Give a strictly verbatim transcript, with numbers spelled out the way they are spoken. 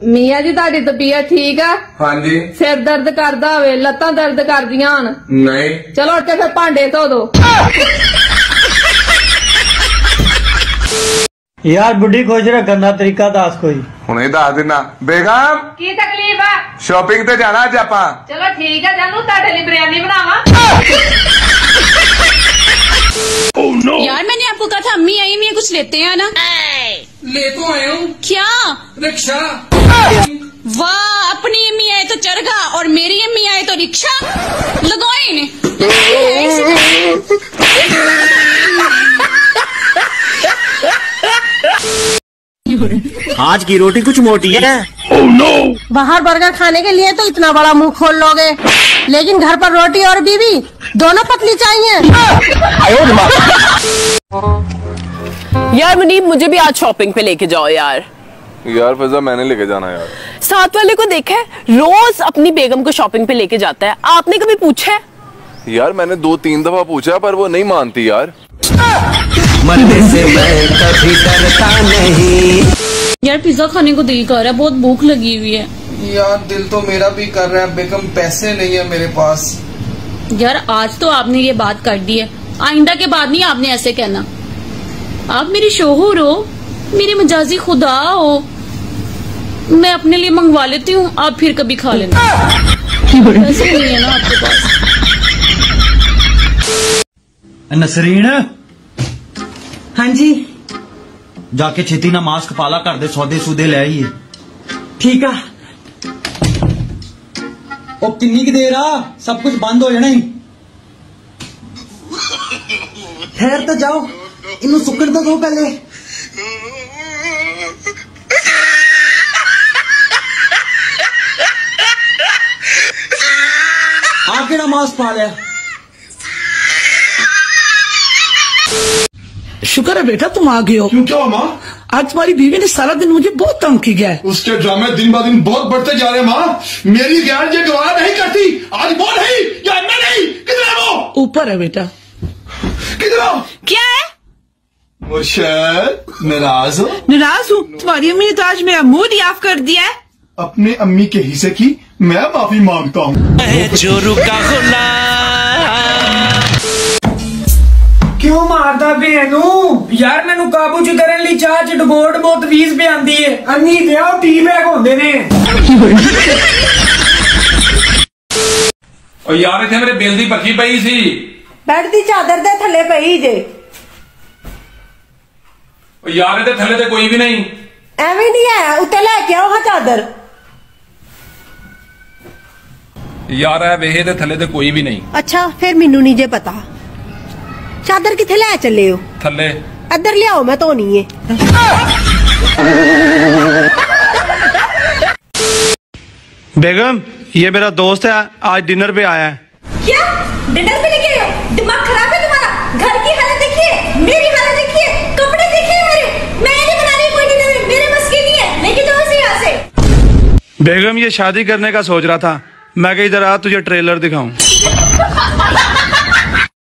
मियाँ जी ताड़ी तबीयत ठीक है? हाँ जी। सिर दर्द करदा होवे, लत्तां दर्द करदियां हन? नहीं। चलो उठ के फिर भांडे धो दो। यार बुढ़ी खोज रहा गंदा तरीका दस कोई हुणे दस देना। बेगम की तकलीफ है? शॉपिंग ते जाना अज आपां। चलो ठीक है, जानू ताड़े लिए बिरयानी बनावा। oh, no. यार मैंने आपको कहा था अम्मी आई नहीं है, कुछ लेते हैं ना। ले तो आया हूँ। क्या? रिक्शा। वाह, अपनी अम्मी आए तो चरगा और मेरी अम्मी आए तो रिक्शा। लगाओ इन्हें। आज की रोटी कुछ मोटी है। oh, no. बाहर बर्गर खाने के लिए तो इतना बड़ा मुंह खोल लोगे, लेकिन घर पर रोटी और बीवी दोनों पतली चाहिए। यार मुनीब, मुझे भी आज शॉपिंग पे लेके जाओ यार। यार फजा, मैंने लेके जाना यार। साथ वाले को देखा है, रोज अपनी बेगम को शॉपिंग पे लेके जाता है। आपने कभी पूछा है? यार मैंने दो तीन दफा पूछा पर वो नहीं मानती यार। मरने से मैं कभी डरता नहीं। यार पिज्जा खाने को दिल कर रहा है, बहुत भूख लगी हुई है। यार दिल तो मेरा भी कर रहा है, बेगम पैसे नहीं है मेरे पास। यार आज तो आपने ये बात कर दी है, आइंदा के बाद नहीं आपने ऐसे कहना। आप मेरी शोहर हो, मेरी मजाजी खुदा हो। मैं अपने लिए मंगवा लेती हूँ, आप फिर कभी खा लेना। पैसे नहीं है ना आपके पास। नसरीन। हाँ जी। जाके छेती ना मास्क पाला कर दे, सौदे सूदे ले आइए। ठीक है। ओ किन्नी की देर आ, सब कुछ बंद हो जाना ही। ठहर तो जाओ, इन्हें सुकड़ तो दो पहले। आप केड़ा मास्क पा लिया? शुक्र है बेटा तुम आ गए हो। क्यों, क्या माँ? आज तुम्हारी बीवी ने सारा दिन मुझे बहुत तंग किया है। उसके ड्रामे दिन ब दिन बहुत बढ़ते जा रहे हैं माँ। मेरी गैर ये गवाह नहीं करती। आज वो नहीं या मैं नहीं, किधर है वो? ऊपर है बेटा। किधर हो? क्या है? मुर्शद, नाराज हो? नाराज हूँ, तुम्हारी अम्मी ने तो आज मेरा मूड ऑफ कर दिया है। अपने अम्मी के हिस्से की मैं माफी मांगता हूँ। क्यों मारदा बेनू? यार मैनू काबू च करन लई चाह च डबोड़ बहुत वीज पे आंदी है। अन्नी ते ओ टी बैग होंदे ने। ओ यार इत्थे मेरे बिल दी पर्ची पई सी। बेड दी चादर दे थल्ले पई जे। ओ यार इहदे थल्ले ते कोई भी नहीं। एवें नहीं है, उत्ते लेके आओ हां चादर। यार है वेहे दे थल्ले ते कोई भी नहीं। अच्छा फिर मैनू नहीं जे पता। चादर किथे ले चले हो? थल्ले। इधर ले आओ, मैं धोनी है। बेगम, ये मेरा दोस्त है, आज डिनर पे आया है। क्या? डिनर पे लेके आए हो? दिमाग खराब है तुम्हारा? घर की हालत देखिए, मेरी हालत देखिए, कपड़े देखिए मेरे। मैं नहीं बना रही कोई डिनर, मेरे बस की नहीं है। लेके जाओ इसे यहाँ से। बेगम ये शादी करने का सोच रहा था, मैं कहीं जरा तुझे ट्रेलर दिखाऊं।